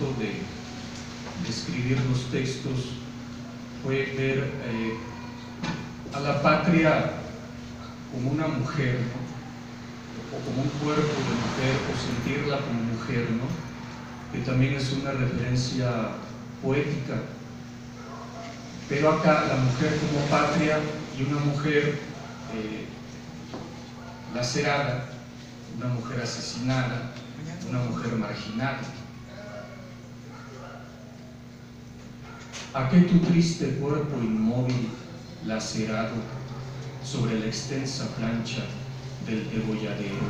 momento de escribir los textos fue ver a la patria como una mujer, ¿no? O como un cuerpo de mujer, o sentirla como mujer, ¿no? Que también es una referencia poética. Pero acá la mujer como patria y una mujer lacerada, una mujer asesinada, una mujer marginada. ¿A qué tu triste cuerpo inmóvil, lacerado, sobre la extensa plancha del degolladero?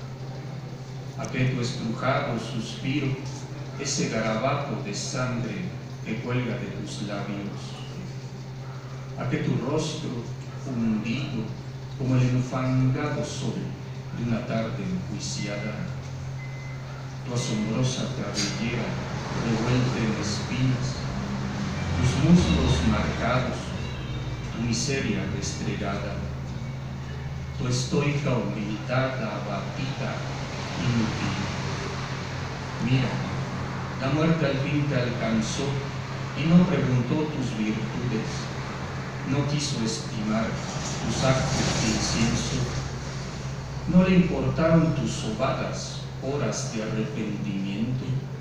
¿A qué tu estrujado suspiro, ese garabato de sangre que cuelga de tus labios? ¿A qué tu rostro hundido como el enfangado sol de una tarde enjuiciada? Tu asombrosa cabellera revuelta en espinas, tus muslos marcados, tu miseria restregada, tu estoica humildad abatida, inútil. Mira, la muerte al fin te alcanzó y no preguntó tus virtudes, no quiso estimar tus actos de incienso, no le importaron tus sobadas horas de arrepentimiento,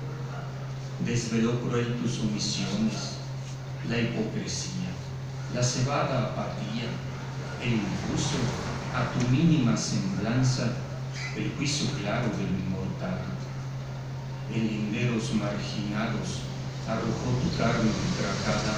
desveló cruel tus omisiones, la hipocresía, la cebada apatía, e impuso a tu mínima semblanza el juicio claro del inmortal. En linderos marginados arrojó tu carne entracada.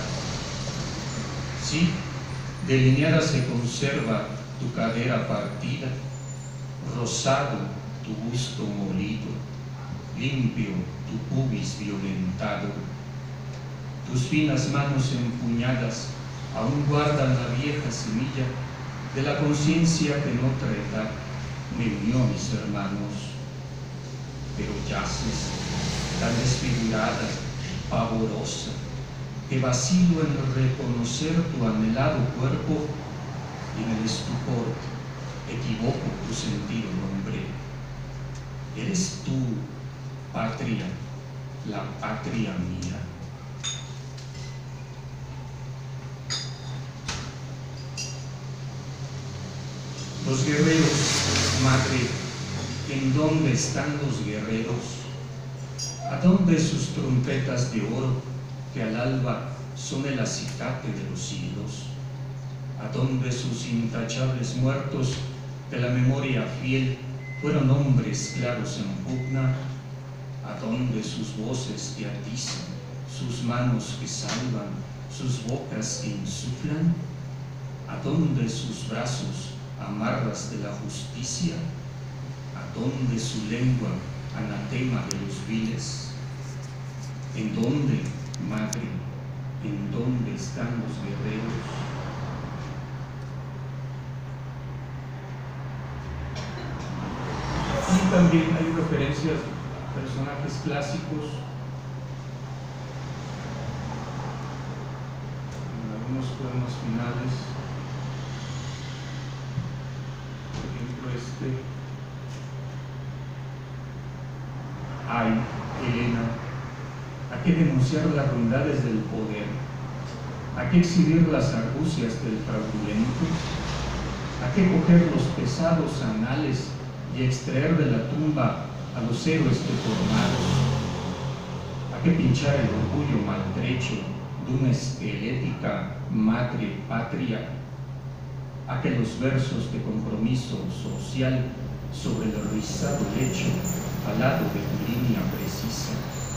Sí, delineada se conserva tu cadera partida, rosado tu busto molido, limpio tu pubis violentado. Tus finas manos empuñadas aún guardan la vieja semilla de la conciencia que en otra edad me unió a mis hermanos. Pero yaces tan desfigurada, pavorosa, que vacilo en reconocer tu anhelado cuerpo y en el estupor equivoco tu sentido nombre. ¿Eres tú, patria, la patria mía? Los guerreros, madre, ¿en dónde están los guerreros? ¿A dónde sus trompetas de oro que al alba son el acicate de los siglos? ¿A dónde sus intachables muertos de la memoria fiel fueron hombres claros en pugna? ¿A dónde sus voces que atizan, sus manos que salvan, sus bocas que insuflan? ¿A dónde sus brazos amarras de la justicia? ¿A dónde su lengua anatema de los viles? ¿En dónde, madre, en dónde están los guerreros? Y también hay referencias a personajes clásicos, en algunos poemas finales. Ay, Helena, ¿a qué denunciar las ruindades del poder? ¿A qué exhibir las argucias del fraudulento? ¿A qué coger los pesados anales y extraer de la tumba a los héroes deformados? ¿A qué pinchar el orgullo maltrecho de una esquelética madre patria? ¿A que los versos de compromiso social sobre el rizado lecho al lado de tu línea precisa?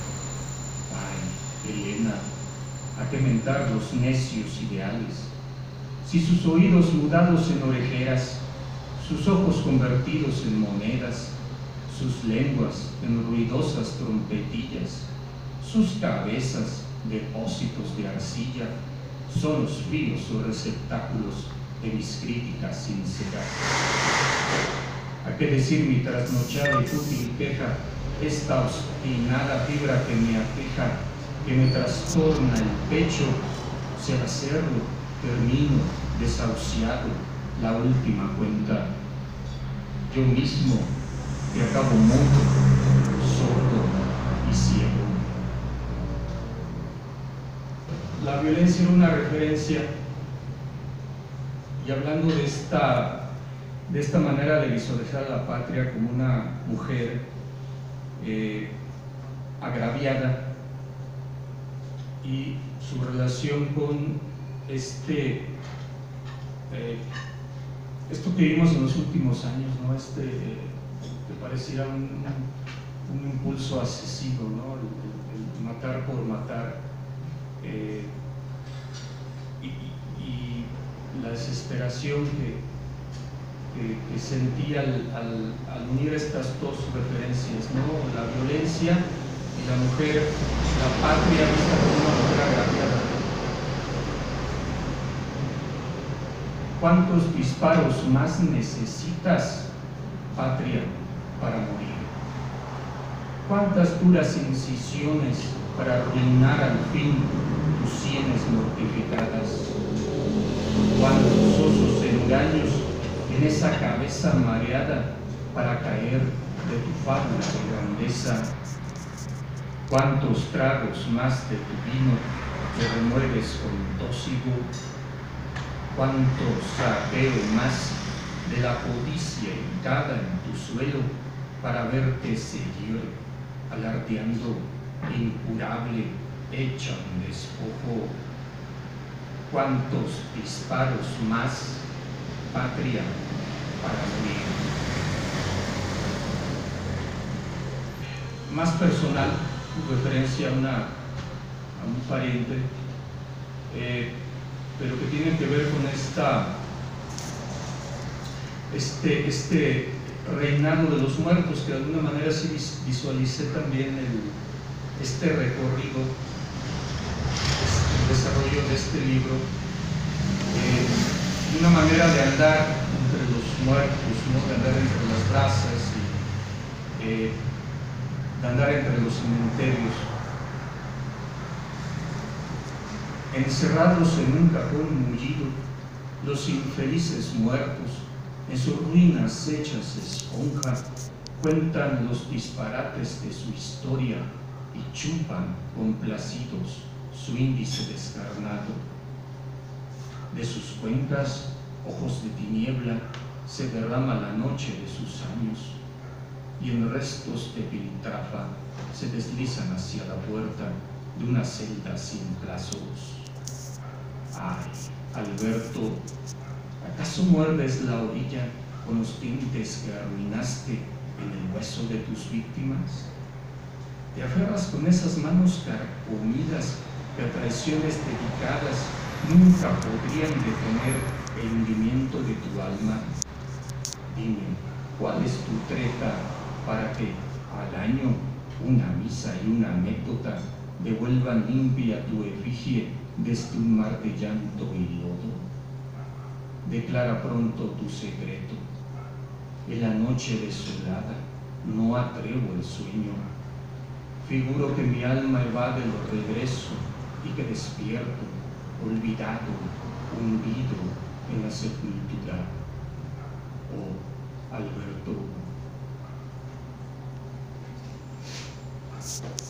Ay, Helena, ¿a qué mentar los necios ideales? Si sus oídos mudados en orejeras, sus ojos convertidos en monedas, sus lenguas en ruidosas trompetillas, sus cabezas depósitos de arcilla, son los fríos o receptáculos de mis críticas sinceras. ¿A qué decir mi trasnochada y fútil queja, esta obstinada fibra que me aqueja, que me trastorna el pecho? Si al hacerlo termino desahuciado la última cuenta, yo mismo que acabo mudo, sordo y ciego. la violencia era una referencia, y hablando de esta manera de visualizar a la patria como una mujer agraviada, y su relación con esto que vimos en los últimos años, ¿no? Que pareciera un impulso asesino, ¿no? El matar por matar, y la desesperación que sentí al unir estas dos referencias, ¿no? La violencia y la mujer, la patria vista como una mujer agraviada. ¿Cuántos disparos más necesitas, patria, para morir? ¿Cuántas duras incisiones para arruinar al fin tus sienes mortificadas? ¿Cuántos osos engaños en esa cabeza mareada para caer de tu fábula de grandeza? ¿Cuántos tragos más de tu vino te remueves con tósigo? ¿Cuánto saqueo más de la codicia hincada en tu suelo para verte seguir alardeando incurable, hecha un despojo? ¿Cuántos disparos más, patria, para morir? Más personal, referencia a un pariente, pero que tiene que ver con este reinado de los muertos, que de alguna manera sí visualicé también este recorrido, el desarrollo de este libro, una manera de andar entre los muertos, ¿no? De andar entre las brasas, de andar entre los cementerios, encerrados en un cajón mullido, los infelices muertos en sus ruinas hechas esponja cuentan los disparates de su historia y chupan complacidos su índice descarnado. De sus cuencas, ojos de tiniebla, se derrama la noche de sus años, y en restos de piltrafa se deslizan hacia la puerta de una celda sin plazos. Ay, Alberto, ¿acaso muerdes la orilla con los dientes que arruinaste en el hueso de tus víctimas? ¿Te aferras con esas manos carcomidas que a traiciones dedicadas nunca podrían detener el hundimiento de tu alma? Dime, ¿cuál es tu treta para que al año una misa y una anécdota devuelvan limpia tu efigie desde un mar de llanto y lodo? Declara pronto tu secreto. En la noche desolada no atrevo el sueño. Figuro que mi alma evade el regreso y que despierto, olvidado, hundido en la sepultura. Oh, Alberto.